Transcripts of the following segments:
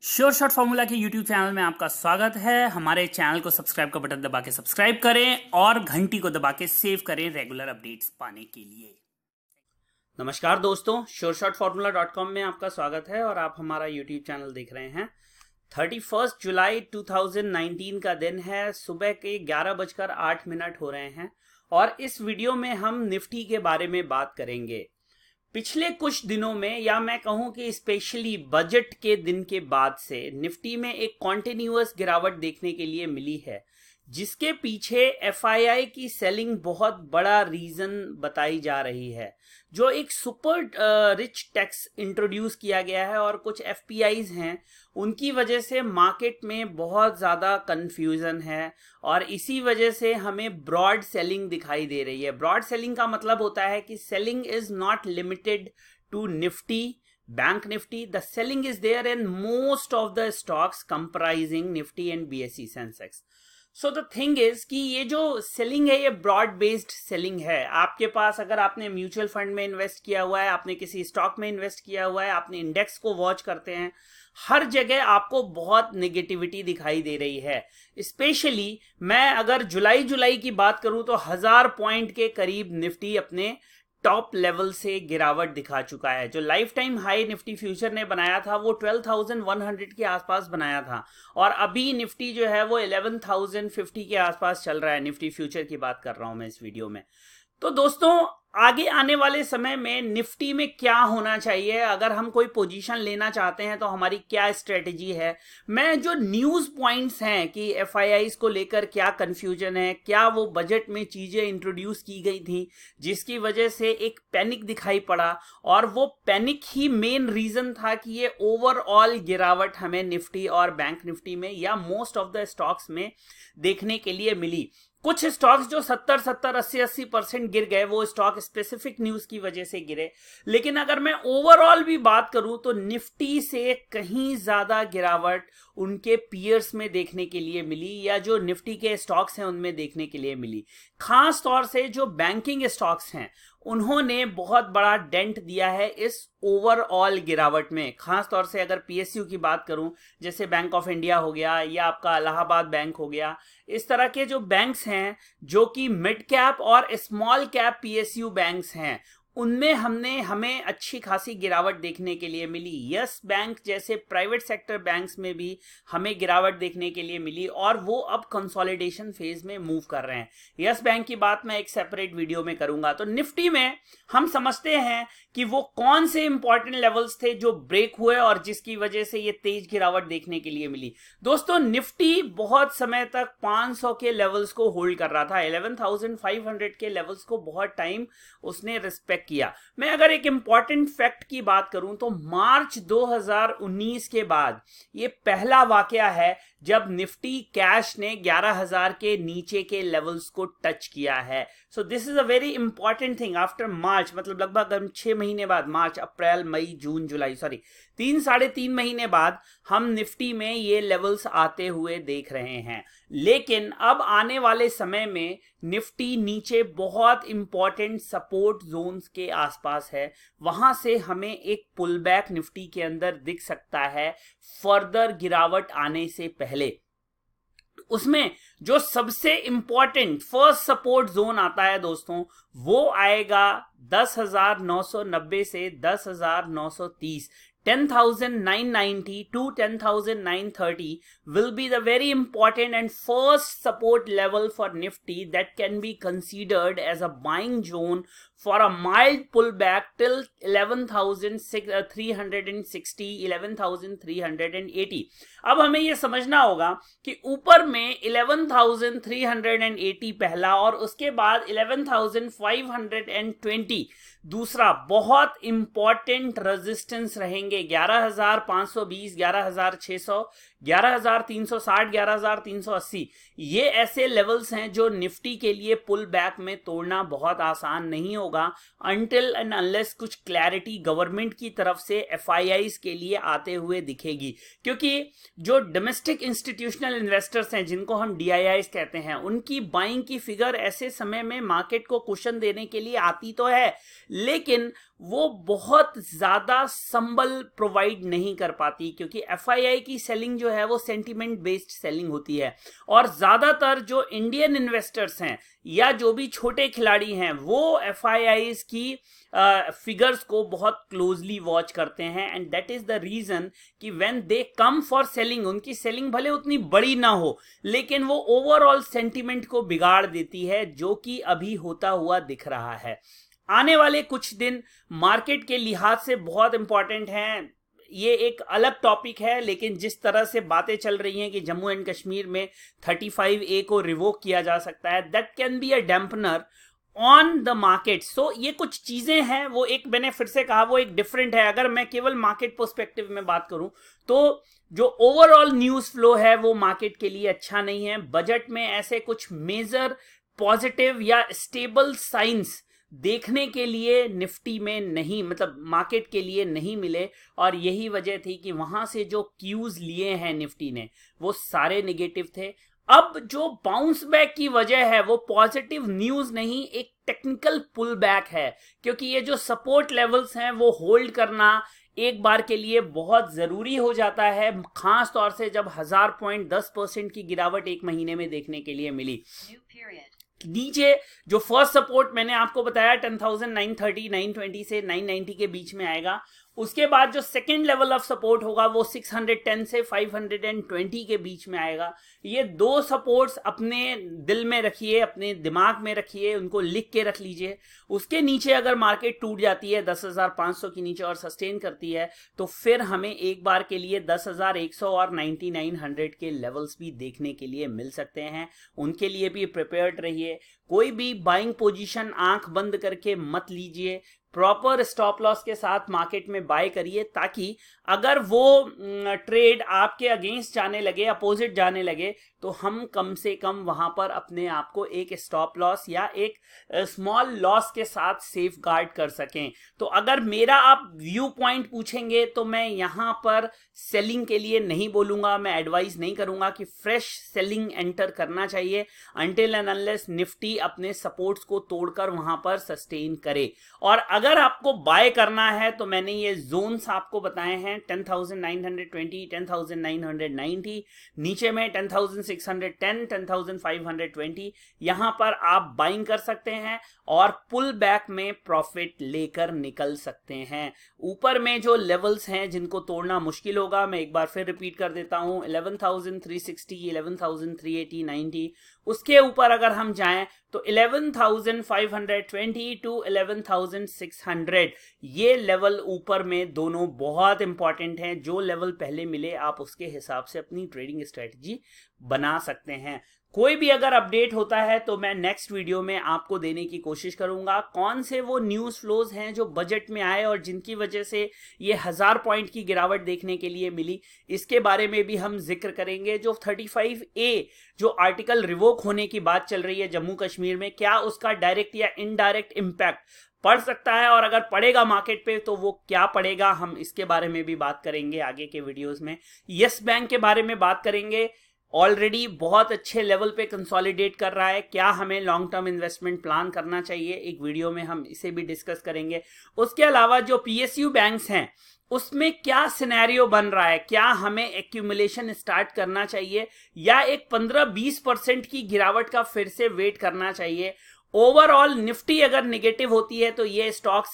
Sure short formula के YouTube channel में आपका स्वागत है। हमारे चैनल को सब्सक्राइब का बटन दबा के सब्सक्राइब करें और घंटी को दबा के सेव करें रेगुलर अपडेट्स पाने के लिए। नमस्कार दोस्तों, श्योर शॉर्ट फॉर्मूला.com में आपका स्वागत है और आप हमारा यूट्यूब चैनल देख रहे हैं। 31 जुलाई 2019 का दिन है, सुबह के 11:08 हो रहे हैं और इस वीडियो में हम निफ्टी के बारे में बात करेंगे। पिछले कुछ दिनों में, या मैं कहूं कि स्पेशली बजट के दिन के बाद से निफ्टी में एक कॉन्टिन्यूअस गिरावट देखने के लिए मिली है, जिसके पीछे एफआईआई की सेलिंग बहुत बड़ा रीजन बताई जा रही है। जो एक सुपर रिच टैक्स इंट्रोड्यूस किया गया है और कुछ एफपीआईज हैं, उनकी वजह से मार्केट में बहुत ज़्यादा कंफ्यूजन है और इसी वजह से हमें ब्रॉड सेलिंग दिखाई दे रही है। ब्रॉड सेलिंग का मतलब होता है कि selling is not limited to Nifty, bank Nifty, the selling is there in most of the stocks comprising Nifty and BSE Sensex. So the thing is कि ये जो सेलिंग है, ये ब्रॉड बेस्ड सेलिंग है। आपके पास, अगर आपने म्यूचुअल फंड में इन्वेस्ट किया हुआ है, आपने किसी स्टॉक में इन्वेस्ट किया हुआ है, आपने इंडेक्स को वॉच करते हैं, हर जगह आपको बहुत नेगेटिविटी दिखाई दे रही है। स्पेशली मैं अगर जुलाई की बात करूं तो 1000 पॉइंट के करीब निफ्टी अपने टॉप लेवल से गिरावट दिखा चुका है। जो life time high Nifty future ने बनाया था वो 12,100 के आसपास बनाया था और अभी निफ्टी जो है वो 11,050 के आसपास चल रहा है। निफ्टी फ्यूचर की बात कर रहा हूं मैं इस वीडियो में। तो दोस्तों, आगे आने वाले समय में निफ्टी में क्या होना चाहिए, अगर हम कोई पोजीशन लेना चाहते हैं तो हमारी क्या स्ट्रेटेजी है। मैं जो न्यूज पॉइंट्स हैं कि एफआईआईज को लेकर क्या कंफ्यूजन है, क्या वो बजट में चीजें इंट्रोड्यूस की गई थी जिसकी वजह से एक पैनिक दिखाई पड़ा, और वो पैनिक ही मेन रीजन था कि ये ओवरऑल गिरावट हमें निफ्टी और बैंक निफ्टी में या मोस्ट ऑफ द स्टॉक्स में देखने के लिए मिली। कुछ स्टॉक्स जो 70, 80% गिर गए, वो स्टॉक स्पेसिफिक न्यूज की वजह से गिरे। लेकिन अगर मैं ओवरऑल भी बात करूं तो निफ्टी से कहीं ज्यादा गिरावट उनके पीयर्स में देखने के लिए मिली, या जो निफ्टी के स्टॉक्स हैं उनमें देखने के लिए मिली। खास तौर से जो बैंकिंग स्टॉक्स हैं उन्होंने बहुत बड़ा डेंट दिया है इस ओवरऑल गिरावट में। खास तौर से अगर पीएसयू की बात करूं, जैसे बैंक ऑफ इंडिया हो गया या आपका इलाहाबाद बैंक हो गया, इस तरह के जो बैंक्स हैं जो कि मिड कैप और स्मॉल कैप पीएसयू बैंक्स हैं, उनमें हमें अच्छी खासी गिरावट देखने के लिए मिली। यस बैंक जैसे प्राइवेट सेक्टर बैंक्स में भी हमें गिरावट देखने के लिए मिली और वो अब कंसोलिडेशन फेज में मूव कर रहे हैं। यस बैंक की बात मैं एक सेपरेट वीडियो में करूंगा। तो निफ्टी में हम समझते हैं कि वो कौन से इंपॉर्टेंट लेवल्स थे जो ब्रेक हुए और जिसकी वजह से ये तेज गिरावट देखने के लिए मिली। दोस्तों, निफ्टी बहुत समय तक 500 के लेवल्स को होल्ड कर रहा था, 11,500 के लेवल्स को बहुत टाइम उसने रिस्पेक्ट किया। मैं अगर एक इंपॉर्टेंट फैक्ट की बात करूं तो मार्च 2019 के बाद ये पहला वाकया है जब निफ्टी कैश ने 11,000 के नीचे के लेवल्स को टच किया है। So this is a very important thing. After March, मतलब लगभग 6 महीने बाद, मार्च, अप्रैल, मई, जून, जुलाई, 3-3.5 महीने बाद हम निफ्टी में ये लेवल्स आते हुए देख रहे हैं। लेकिन अब आने वाले समय में निफ्टी नीचे बहुत इंपॉर्टेंट सपोर्ट जोन्स के आसपास है, वहां से हमें एक पुल बैक निफ्टी के अंदर दिख सकता है फर्दर गिरावट आने से पहले। उसमें जो सबसे इंपॉर्टेंट फर्स्ट सपोर्ट जोन आता है दोस्तों, वो आएगा 10,990 से 10,930। 10,990 to 10,930 will be the very important and first support level for Nifty that can be considered as a buying zone for a mild pullback till 11,360, 11,380। अब हमें यह समझना होगा कि ऊपर में 11,380 पहला और उसके बाद 11,520 दूसरा बहुत इंपॉर्टेंट रेजिस्टेंस रहेंगे। 11,520, 11,600, 11,360, 11,380, ये ऐसे लेवल्स हैं जो निफ्टी के लिए पुल बैक में तोड़ना बहुत आसान नहीं होगा अनटिल एंड अनलेस कुछ क्लैरिटी गवर्नमेंट की तरफ से एफआईआईज के लिए आते हुए दिखेगी। क्योंकि जो डोमेस्टिक इंस्टीट्यूशनल इन्वेस्टर्स हैं, जिनको हम डीआईआईज कहते हैं, उनकी बाइंग की फिगर ऐसे समय में मार्केट को कुशन देने के लिए आती तो है, लेकिन वो बहुत ज्यादा संभल प्रोवाइड नहीं कर पाती, क्योंकि एफआईआई की सेलिंग जो है वो सेंटिमेंट बेस्ड सेलिंग होती है और ज्यादातर जो इंडियन इन्वेस्टर्स हैं या जो भी छोटे खिलाड़ी हैं वो एफआईआईज की फिगर्स को बहुत क्लोजली वॉच करते हैं and that is the reason कि when they come for selling, उनकी सेलिंग भले उतनी बड़ी ना हो लेकिन वो ओवरऑल सेंटिमेंट को बिगाड़ देती है, जो कि अभी होता हुआ दिख रहा है। आने वाले कुछ दिन मार्केट के लिहाज से बहुत इंपॉर्टेंट हैं। ये एक अलग टॉपिक है, लेकिन जिस तरह से बातें चल रही हैं कि जम्मू एंड कश्मीर में 35A को रिवोक किया जा सकता है, that can be a dampener on the market. So ये कुछ चीजें हैं, वो एक मैंने फिर से कहा वो एक डिफरेंट है। अगर मैं केवल मार्केट पर्सपेक्टिव में बात करूं तो जो ओवरऑल न्यूज फ्लो है वो मार्केट के लिए अच्छा नहीं है। बजट में ऐसे कुछ मेजर पॉजिटिव या स्टेबल साइंस देखने के लिए निफ्टी में नहीं, मतलब मार्केट के लिए नहीं मिले, और यही वजह थी कि वहां से जो क्यूज लिए हैं निफ्टी ने वो सारे नेगेटिव थे। अब जो बाउंस बैक की वजह है वो पॉजिटिव न्यूज नहीं, एक टेक्निकल पुल बैक है, क्योंकि ये जो सपोर्ट लेवल्स हैं वो होल्ड करना एक बार के लिए बहुत जरूरी हो जाता है, खास तौर से जब 1000 पॉइंट 10% की गिरावट एक महीने में देखने के लिए मिली। नीचे जो फर्स्ट सपोर्ट मैंने आपको बताया 10,930 920 से 990 के बीच में आएगा। उसके बाद जो सेकेंड लेवल ऑफ सपोर्ट होगा वो 610 से 520 के बीच में आएगा। ये दो सपोर्ट्स अपने दिल में रखिए, अपने दिमाग में रखिए, उनको लिख के रख लीजिए। उसके नीचे अगर मार्केट टूट जाती है 10,500 के नीचे और सस्टेन करती है तो फिर हमें एक बार के लिए 10,100 और 9,900 के लेवल्स भी देखने के लिए मिल सकते हैं। उनके लिए भी प्रिपेयर्ड रहिए। कोई भी बाइंग पोजीशन आंख बंद करके मत लीजिए, प्रॉपर स्टॉप लॉस के साथ मार्केट में बाय करिए, ताकि अगर वो ट्रेड आपके अगेंस्ट जाने लगे, अपोजिट जाने लगे, तो हम कम से कम वहां पर अपने आप को एक स्टॉप लॉस या एक स्मॉल लॉस के साथ सेफ गार्ड कर सकें। तो अगर मेरा आप व्यू पॉइंट पूछेंगे तो मैं यहां पर सेलिंग के लिए नहीं बोलूंगा, मैं एडवाइस नहीं करूंगा कि फ्रेश सेलिंग एंटर करना चाहिए अनटिल एंड अनलेस निफ्टी अपने सपोर्ट्स को तोड़कर वहां पर सस्टेन करे। और अगर आपको बाय करना है तो मैंने ये जोन्स आपको बताए हैं 10,920, 10,990, नीचे में 10,610, 10,520, यहां पर आप बाइंग कर सकते हैं और पुल बैक में प्रॉफिट लेकर निकल सकते हैं। ऊपर में जो लेवल्स हैं जिनको तोड़ना मुश्किल होगा, मैं एक बार फिर रिपीट कर देता हूं, 11,360, 11,380, 90, उसके ऊपर अगर हम जाएं तो 11,520 टू 11,600, ये लेवल ऊपर में दोनों बहुत इंपॉर्टेंट हैं। जो लेवल पहले मिले आप उसके हिसाब से अपनी ट्रेडिंग स्ट्रेटजी बना सकते हैं। कोई भी अगर अपडेट होता है तो मैं नेक्स्ट वीडियो में आपको देने की कोशिश करूंगा। कौन से वो न्यूज फ्लोज हैं जो बजट में आए और जिनकी वजह से ये 1000 पॉइंट की गिरावट देखने के लिए मिली, इसके बारे में भी हम जिक्र करेंगे। जो 35A जो आर्टिकल रिवोक होने की बात चल रही है जम्मू कश्मीर में, क्या उसका डायरेक्ट या इनडायरेक्ट इंपैक्ट पड़ सकता है, और अगर पड़ेगा मार्केट पे तो वो क्या पड़ेगा, हम इसके बारे में भी बात करेंगे आगे के वीडियोस में। यस बैंक के बारे में बात करेंगे, ऑलरेडी बहुत अच्छे लेवल पे कंसोलिडेट कर रहा है, क्या हमें लॉन्ग टर्म इन्वेस्टमेंट प्लान करना चाहिए, एक वीडियो में हम इसे भी डिस्कस करेंगे। उसके अलावा जो पीएसयू बैंक्स हैं उसमें क्या सिनेरियो बन रहा है, क्या हमें एक्यूमुलेशन स्टार्ट करना चाहिए या एक 15-20% की गिरावट का फिर से वेट करना चाहिए। ओवरऑल निफ्टी अगर नेगेटिव होती है तो ये स्टॉक्स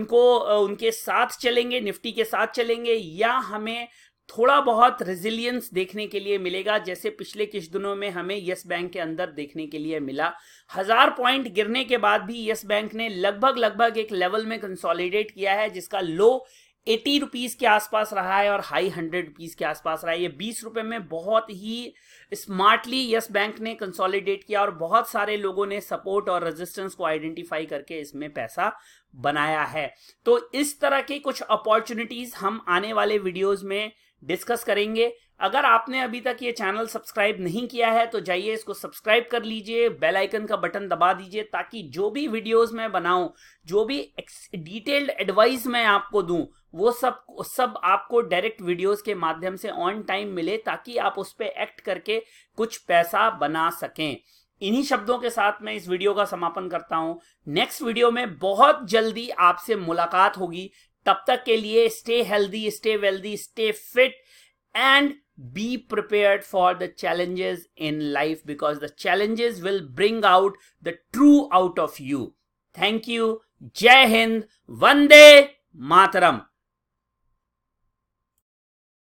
उनके साथ चलेंगे, निफ्टी के साथ चलेंगे, या हमें थोड़ा बहुत रेजिलियंस देखने के लिए मिलेगा, जैसे पिछले कुछ दिनों में हमें यस बैंक के अंदर देखने के लिए मिला। 1000 पॉइंट गिरने के बाद भी यस बैंक ने लगभग एक लेवल में कंसोलिडेट किया है, जिसका लो 80 रुपीज के आसपास रहा है और हाई 100 रुपीज के आसपास रहा है। ये 20 रुपए में बहुत ही स्मार्टली यस बैंक ने कंसोलिडेट किया और बहुत सारे लोगों ने सपोर्ट और रेजिस्टेंस को आइडेंटिफाई करके इसमें पैसा बनाया है। तो इस तरह की कुछ अपॉर्चुनिटीज हम आने वाले वीडियोस में डिस्कस करेंगे। अगर आपने अभी तक ये चैनल सब्सक्राइब नहीं किया है तो जाइए इसको सब्सक्राइब कर लीजिए, बेल आइकन का बटन दबा दीजिए, ताकि जो भी वीडियोस मैं बनाऊं, जो भी डिटेल्ड एडवाइस मैं आपको दूं, वो सब आपको डायरेक्ट वीडियोस के माध्यम से ऑन टाइम मिले, ताकि आप उस पर एक्ट करके कुछ पैसा बना सकें। इन्हीं शब्दों के साथ मैं इस वीडियो का समापन करता हूं। नेक्स्ट वीडियो में बहुत जल्दी आपसे मुलाकात होगी। तब तक के लिए stay healthy, stay wealthy, stay fit and be prepared for the challenges in life, because the challenges will bring out the true out of you. Thank you. Jai Hind. Vande Mataram.